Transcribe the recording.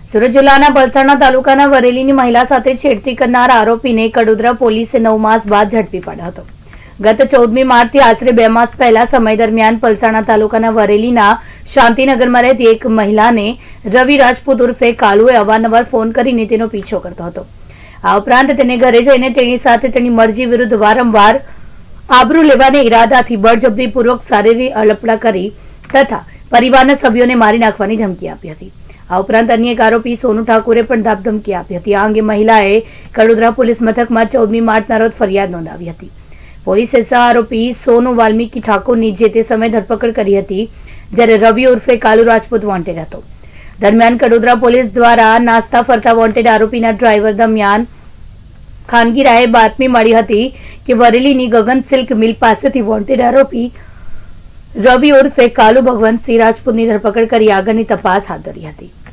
સુરત જિલ્લાના પલસાણા તાલુકાના વરેલીની મહિલા સાથે છેડતી કરનાર આરોપીને કડોદરા પોલીસે 9 માસ બાદ ઝડપી પાડ્યો હતો। ગત 14મી માર્ચથી આશરે 2 માસ પહેલા સમય દરમિયાન પલસાણા તાલુકાના વરેલીના શાંતિનગરમાં રહેતી એક મહિલાને રવિ રાજપૂત ઉર્ફે કાલુએ અવારનવાર ફોન કરીને તેનો પીછો કરતો હતો। આ ઉપરાંત તેને ઘરે જઈને તેની સાથે તેની મરજી વિરુદ્ધ વારંવાર આબરૂ લેવાના ઈરાદાથી બળજબરીપૂર્વક શારીરિક અડપડા કરી તથા પરિવારના સભ્યોને મારી નાખવાની ધમકી આપી હતી। આ ઉપરાંત અન્ય એક આરોપી સોનુ ઠાકુરે પણ ધાકધમકી આપી હતી। આ અંગે મહિલાએ કડોદરા પોલીસ મથકમાં 14મી માર્ચના રોજ ફરિયાદ નોંધાવી હતી। પોલીસે આરોપી સોનુ વાલ્મીકી ઠાકોરની જે તે સમયે ધરપકડ કરી હતી, જ્યારે રવિ ઉર્ફે કાલુ રાજપૂત વોન્ટેડ હતો। દરમિયાન કડોદરા પોલીસ દ્વારા નાસ્તા ફરતા વોન્ટેડ આરોપીના ડ્રાઈવર દરમિયાન ખાનગી રાહે બાતમી મળી હતી કે વરેલીની ગગન સિલ્ક મિલ પાસેથી વોન્ટેડ આરોપી રવિ ઉર્ફે કાલુ ભગવંતસિંહ રાજપૂતની ધરપકડ કરી આગળની તપાસ હાથ ધરી હતી।